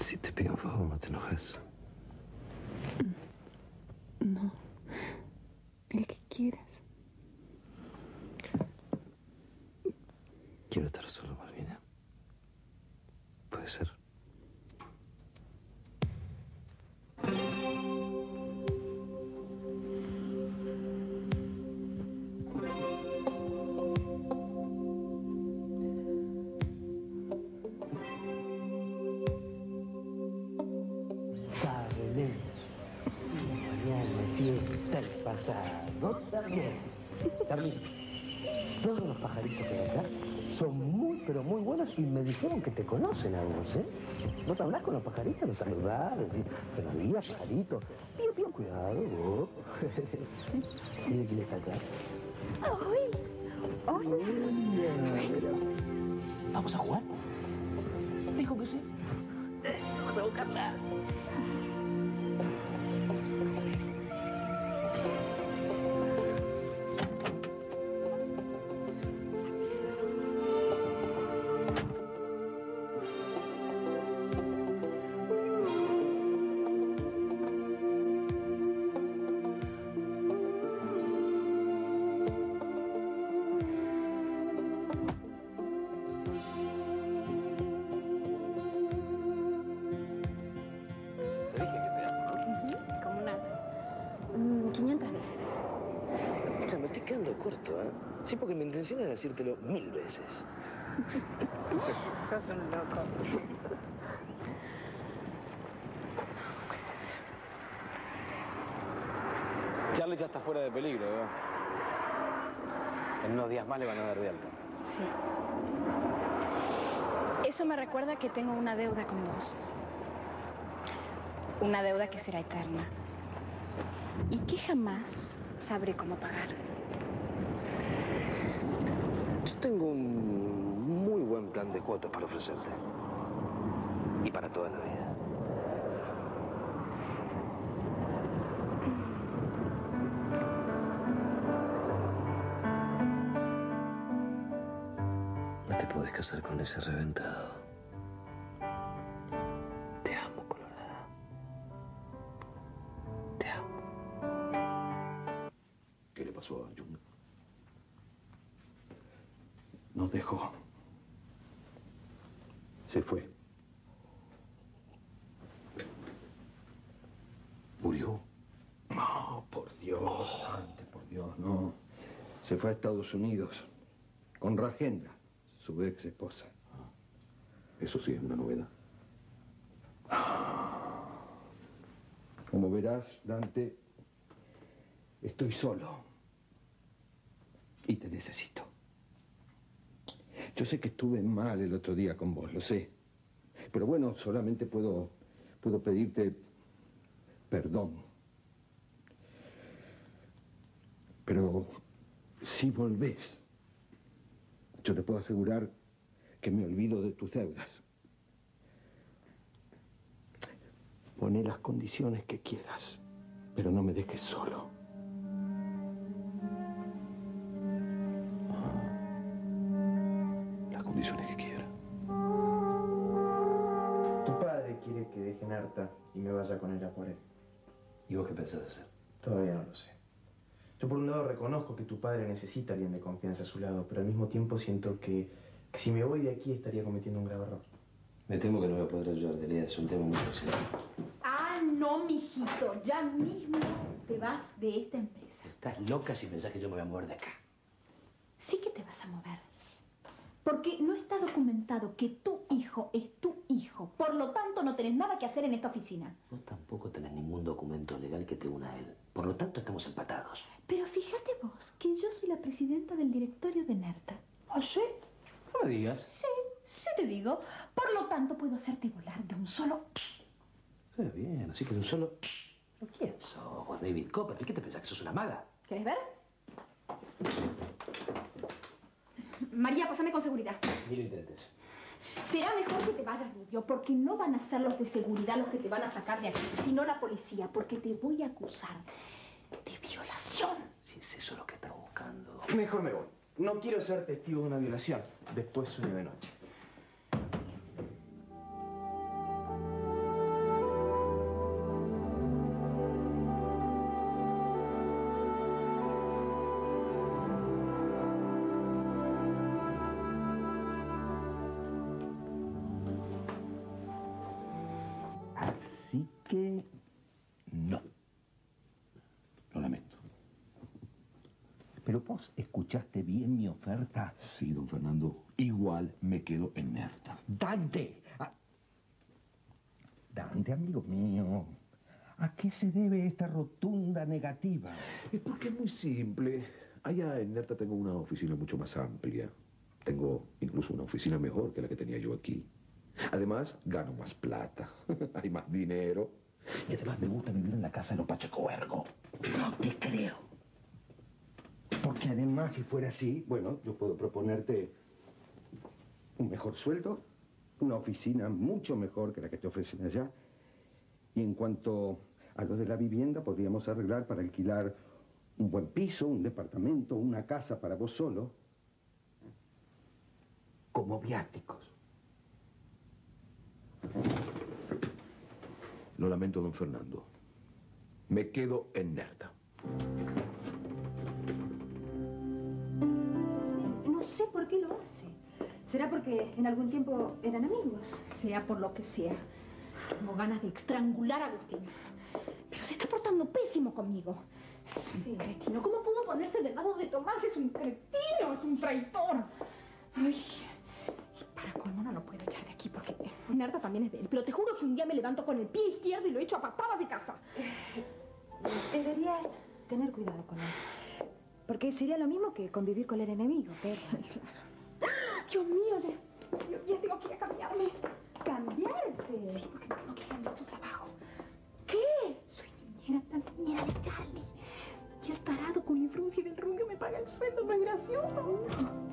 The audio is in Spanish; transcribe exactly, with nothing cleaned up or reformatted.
Si te pido un favor, no te enojes. No. El que quieras. Quiero estar solo, Malvina. ¿Puede ser? Pasado también. Carlito, todos los pajaritos que hay acá son muy, pero muy buenos y me dijeron que te conocen a vos, ¿eh? ¿Vos hablás con los pajaritos? ¿Los saludás? Decís, buenos días, pajarito. Bien, bien, cuidado, vos. Mire quién está acá. ¡Ay! ¡Hola! ¿Vamos a jugar? Dijo que sí. Vamos a buscarla. Me estoy quedando corto, ¿eh? Sí, porque mi intención era decírtelo mil veces. Sos un loco. Charlie ya está fuera de peligro, ¿eh? En unos días más le van a dar de alta. Sí. Eso me recuerda que tengo una deuda con vos. Una deuda que será eterna. Y que jamás sabré cómo pagar. Yo tengo un muy buen plan de cuotas para ofrecerte. Y para toda la vida. No te puedes casar con ese reventado. Te amo, Colorada. Te amo. ¿Qué le pasó a Jun? Nos dejó. Se fue. ¿Murió? No, por Dios, antes, por Dios, no. Se fue a Estados Unidos con Rajendra, su ex esposa. Eso sí es una novedad. Como verás, Dante, estoy solo. Y te necesito. Yo sé que estuve mal el otro día con vos, lo sé. Pero bueno, solamente puedo, puedo pedirte perdón. Pero si volvés, yo te puedo asegurar que me olvido de tus deudas. Poné las condiciones que quieras, pero no me dejes solo. Las condiciones que quiera. Tu padre quiere que deje Narta y me vaya con ella por él. ¿Y vos qué pensás hacer? Todavía no lo sé. Yo por un lado reconozco que tu padre necesita a alguien de confianza a su lado, pero al mismo tiempo siento que, que si me voy de aquí estaría cometiendo un grave error. Me temo que no voy a poder ayudarte, Lía. Es un tema muy personal. Ah, no, mijito. Ya mismo te vas de esta empresa. Estás loca si pensás que yo me voy a mover de acá. Sí que te vas a mover. Porque no está documentado que tu hijo es tu hijo. Por lo tanto, no tenés nada que hacer en esta oficina. Vos tampoco tenés ningún documento legal que te una a él. Por lo tanto, estamos empatados. Pero fíjate vos que yo soy la presidenta del directorio de Narta. ¿Ah, sí? No me digas. Sí, sí te digo. Por lo tanto, puedo hacerte volar de un solo... Qué bien, así que de un solo... ¿Pero quién sos vos, David Copperfield? ¿Qué te pensás, que sos una maga? ¿Querés ver? María, pásame con seguridad. Ni lo intentes. Será mejor que te vayas, Rubio, porque no van a ser los de seguridad los que te van a sacar de aquí, sino la policía, porque te voy a acusar de violación. Si es eso lo que estás buscando. Mejor me voy. No quiero ser testigo de una violación. Después sueño de noche. que no. Lo lamento. Pero vos escuchaste bien mi oferta. Sí, don Fernando. Igual me quedo en Nerta. Dante. Ah. Dante, amigo mío. ¿A qué se debe esta rotunda negativa? Es porque es muy simple. Allá en Nerta tengo una oficina mucho más amplia. Tengo incluso una oficina mejor que la que tenía yo aquí. Además, gano más plata. Hay más dinero. Y además me gusta vivir en la casa de los Pacheco Ergo. No te creo. Porque además, si fuera así, bueno, yo puedo proponerte un mejor sueldo, una oficina mucho mejor que la que te ofrecen allá. Y en cuanto a lo de la vivienda, podríamos arreglar para alquilar un buen piso, un departamento, una casa para vos solo, como viáticos. Lo lamento, don Fernando. Me quedo en Nerta. No sé por qué lo hace. ¿Será porque en algún tiempo eran amigos? Sea por lo que sea. Tengo ganas de estrangular a Agustín. Pero se está portando pésimo conmigo. Es un cretino. ¿Cómo pudo ponerse del lado de Tomás? Es un cretino, es un traidor. Ay, y para colmo no lo puedo echar de aquí porque Nerta también es de él. Pero te juro que un día me levanto con el pie izquierdo y lo echo a patadas de casa. Deberías tener cuidado con él. Porque sería lo mismo que convivir con el enemigo, pero... Dios mío, ya, yo ya tengo que ir a cambiarme. ¿Cambiarte? Sí, porque tengo que ir a otro trabajo. ¿Qué? Soy niñera, la niñera de Charlie. Y el tarado con la influencia del rubio me paga el sueldo, ¿no es gracioso?